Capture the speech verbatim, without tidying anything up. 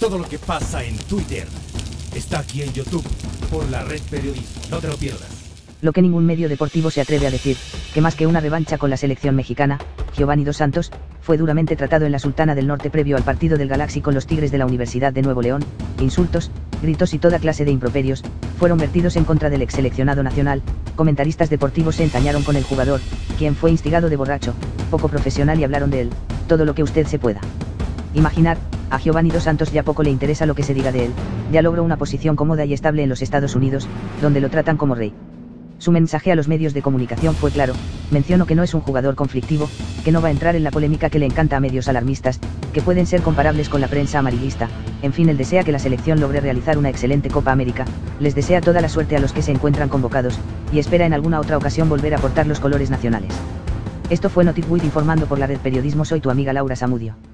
Todo lo que pasa en Twitter está aquí en YouTube, por la Red Periodismo. No te lo pierdas. Lo que ningún medio deportivo se atreve a decir, que más que una revancha con la selección mexicana, Giovanni Dos Santos, fue duramente tratado en la Sultana del Norte previo al partido del Galaxy con los Tigres de la Universidad de Nuevo León. Insultos, gritos y toda clase de improperios fueron vertidos en contra del ex seleccionado nacional. Comentaristas deportivos se entañaron con el jugador, quien fue instigado de borracho, poco profesional, y hablaron de él, todo lo que usted se pueda imaginar. A Giovanni Dos Santos ya poco le interesa lo que se diga de él, ya logró una posición cómoda y estable en los Estados Unidos, donde lo tratan como rey. Su mensaje a los medios de comunicación fue claro: menciono que no es un jugador conflictivo, que no va a entrar en la polémica que le encanta a medios alarmistas, que pueden ser comparables con la prensa amarillista. En fin, él desea que la selección logre realizar una excelente Copa América, les desea toda la suerte a los que se encuentran convocados, y espera en alguna otra ocasión volver a portar los colores nacionales. Esto fue Noticias informando por la Red Periodismo. Soy tu amiga Laura Zamudio.